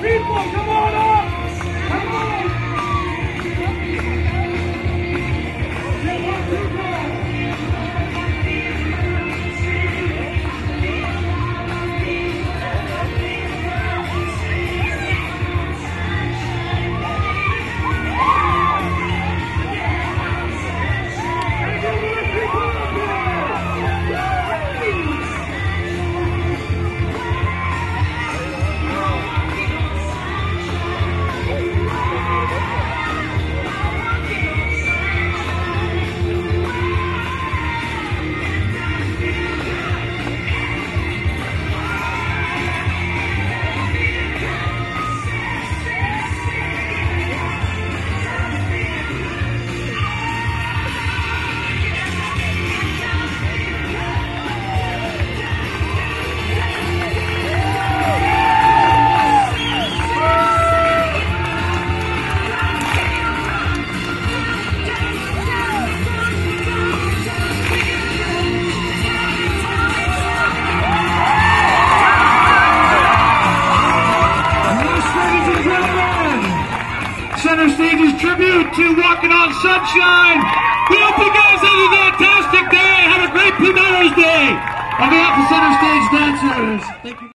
people, come on up! Come on! CentreStage's tribute to Walking on Sunshine. We hope you guys have a fantastic day. Have a great Pitt Meadows Day. On behalf of CentreStage dancers, thank you.